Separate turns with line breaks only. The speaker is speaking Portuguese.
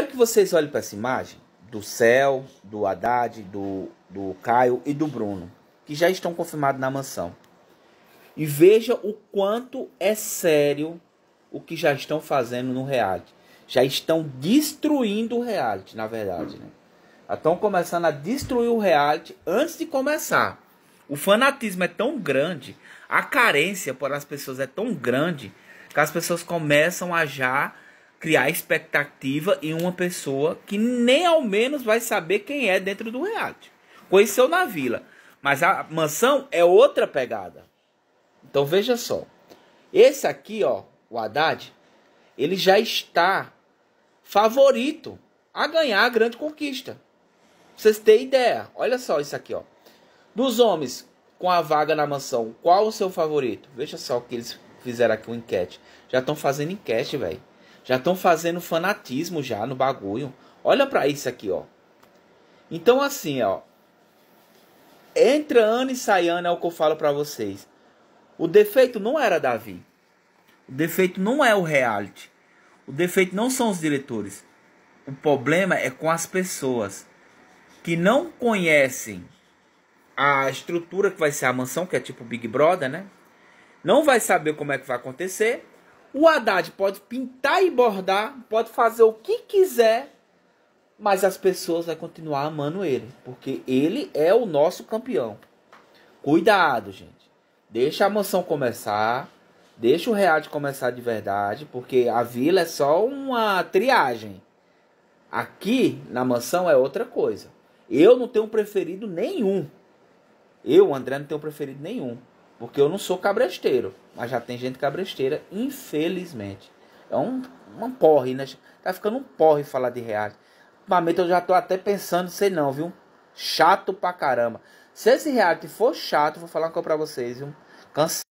Quero que vocês olhem para essa imagem do Céu, do Haddad, do Caio e do Bruno, que já estão confirmados na mansão. E veja o quanto é sério o que já estão fazendo no reality. Já estão destruindo o reality, na verdade, né? Estão começando a destruir o reality antes de começar. O fanatismo é tão grande, a carência por as pessoas é tão grande, que as pessoas começam a já criar expectativa em uma pessoa que nem ao menos vai saber quem é dentro do reality. Conheceu na vila, mas a mansão é outra pegada. Então veja só, esse aqui, ó, o Haddad, ele já está favorito a ganhar a grande conquista. Pra vocês terem ideia, olha só isso aqui, ó. Dos homens com a vaga na mansão, qual o seu favorito? Veja só o que eles fizeram aqui, uma enquete. Já estão fazendo enquete, velho. Já estão fazendo fanatismo já no bagulho. Olha pra isso aqui, ó. Então assim, ó. Entra ano e sai ano, é o que eu falo pra vocês. O defeito não era Davi. O defeito não é o reality. O defeito não são os diretores. O problema é com as pessoas que não conhecem a estrutura que vai ser a mansão, que é tipo Big Brother, né? Não vai saber como é que vai acontecer. O Haddad pode pintar e bordar, pode fazer o que quiser, mas as pessoas vão continuar amando ele, porque ele é o nosso campeão. Cuidado, gente. Deixa a mansão começar, deixa o reality começar de verdade, porque a vila é só uma triagem. Aqui na mansão é outra coisa. Eu não tenho preferido nenhum. Eu, André, não tenho preferido nenhum. Porque eu não sou cabresteiro. Mas já tem gente cabresteira, infelizmente. É um porre, né? Tá ficando um porre falar de reality. Ultimamente eu já tô até pensando, sei não, viu? Chato pra caramba. Se esse reality for chato, vou falar uma coisa pra vocês, viu? Cansado.